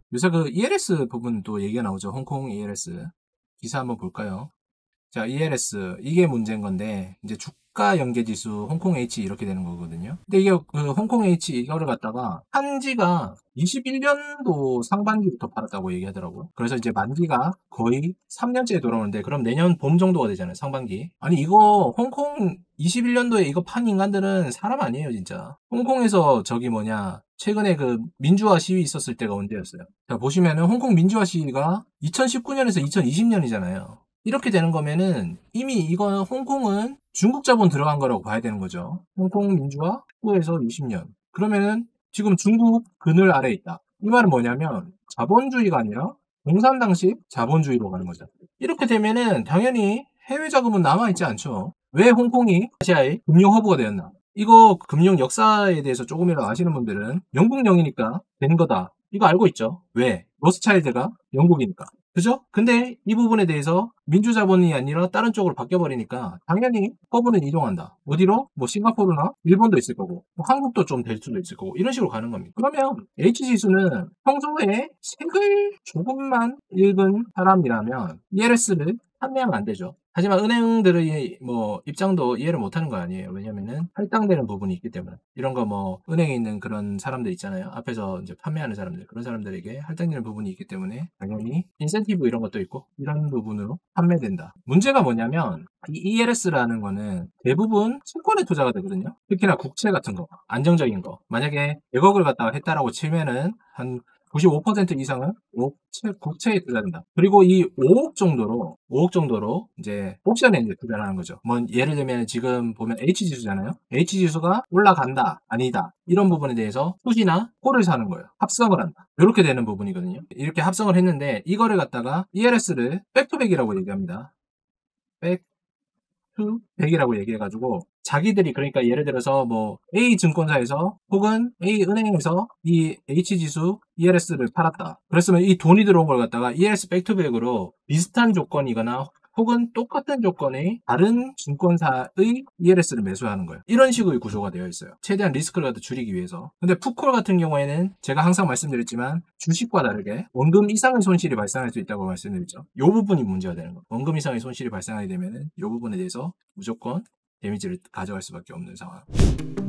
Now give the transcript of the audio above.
요새 그 ELS 부분도 얘기가 나오죠. 홍콩 ELS. 기사 한번 볼까요? 자, ELS. 이게 문제인 건데, 이제 주가 연계지수 홍콩 H 이렇게 되는 거거든요. 근데 이게 그 홍콩 H 이거를 갖다가 한지가 21년도 상반기부터 팔았다고 얘기하더라고요. 그래서 이제 만기가 거의 3년째에 돌아오는데, 그럼 내년 봄 정도가 되잖아요. 상반기. 아니, 이거 홍콩 21년도에 이거 판 인간들은 사람 아니에요, 진짜. 홍콩에서 저기 뭐냐, 최근에 그 민주화 시위 있었을 때가 언제였어요? 자, 보시면은 홍콩 민주화 시위가 2019년에서 2020년이잖아요. 이렇게 되는 거면은 이미 이건 홍콩은 중국 자본 들어간 거라고 봐야 되는 거죠. 홍콩 민주화 후에서 20년. 그러면은 지금 중국 그늘 아래에 있다. 이 말은 뭐냐면 자본주의가 아니라 공산당식 자본주의로 가는 거죠. 이렇게 되면은 당연히 해외 자금은 남아있지 않죠. 왜 홍콩이 아시아의 금융 허브가 되었나? 이거 금융 역사에 대해서 조금이라도 아시는 분들은 영국령이니까 된 거다. 이거 알고 있죠? 왜? 로스차일드가 영국이니까. 그죠? 근데 이 부분에 대해서 민주자본이 아니라 다른 쪽으로 바뀌어버리니까 당연히 허브는 이동한다. 어디로? 뭐 싱가포르나 일본도 있을 거고 뭐 한국도 좀 될 수도 있을 거고 이런 식으로 가는 겁니다. 그러면 H지수는 평소에 책을 조금만 읽은 사람이라면 ELS를 판매하면 안 되죠. 하지만 은행들의 뭐 입장도 이해를 못하는 거 아니에요. 왜냐면은 할당되는 부분이 있기 때문에 이런 거 뭐 은행에 있는 그런 사람들 있잖아요. 앞에서 이제 판매하는 사람들 그런 사람들에게 할당되는 부분이 있기 때문에 당연히 인센티브 이런 것도 있고 이런 부분으로 판매된다. 문제가 뭐냐면 이 ELS라는 거는 대부분 채권에 투자가 되거든요. 특히나 국채 같은 거 안정적인 거 만약에 100억을 갖다가 했다라고 치면은 한 95% 이상은 국채에 투자된다. 그리고 이 5억 정도로 이제 옵션에 이제 투자를 하는 거죠. 뭐 예를 들면 지금 보면 H지수잖아요. H지수가 올라간다, 아니다. 이런 부분에 대해서 푸시나 콜을 사는 거예요. 합성을 한다. 이렇게 되는 부분이거든요. 이렇게 합성을 했는데 이거를 갖다가 ELS를 백투백이라고 얘기합니다. 백 투 100이라고 얘기해가지고 자기들이 그러니까 예를 들어서 뭐 A 증권사에서 혹은 A 은행에서 이 H지수 ELS를 팔았다. 그랬으면 이 돈이 들어온 걸 갖다가 ELS 백투백으로 비슷한 조건이거나 혹은 똑같은 조건의 다른 증권사의 ELS를 매수하는 거예요. 이런 식의 구조가 되어 있어요. 최대한 리스크를 갖다 줄이기 위해서. 근데 푸콜 같은 경우에는 제가 항상 말씀드렸지만 주식과 다르게 원금 이상의 손실이 발생할 수 있다고 말씀드렸죠. 이 부분이 문제가 되는 거예요. 원금 이상의 손실이 발생하게 되면은 이 부분에 대해서 무조건 데미지를 가져갈 수밖에 없는 상황.